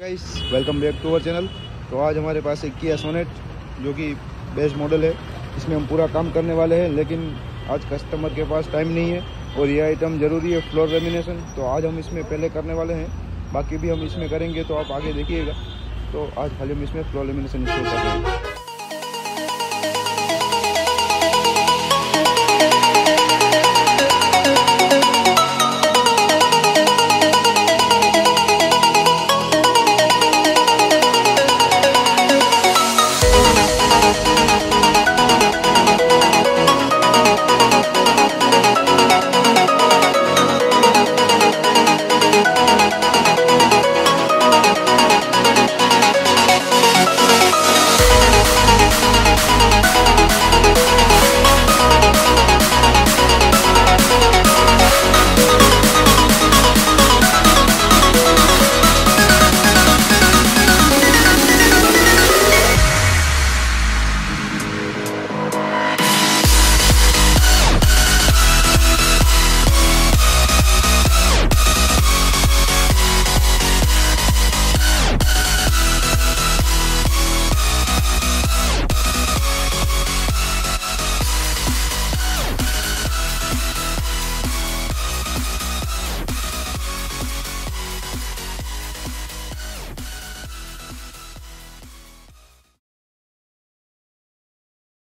Guys, welcome back to our channel. तो आज हमारे पास एक किया सोनेट जो कि बेस्ट मॉडल है, इसमें हम पूरा काम करने वाले हैं, लेकिन आज कस्टमर के पास टाइम नहीं है और ये आइटम ज़रूरी है, फ्लोर लेमिनेशन। तो आज हम इसमें पहले करने वाले हैं, बाकी भी हम इसमें करेंगे, तो आप आगे देखिएगा। तो आज खाली हम इसमें फ्लोर लेमिनेशन इंस्टॉल कर रहे हैं।